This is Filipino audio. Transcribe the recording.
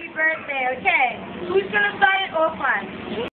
happy birthday. Okay, who's gonna start it off on?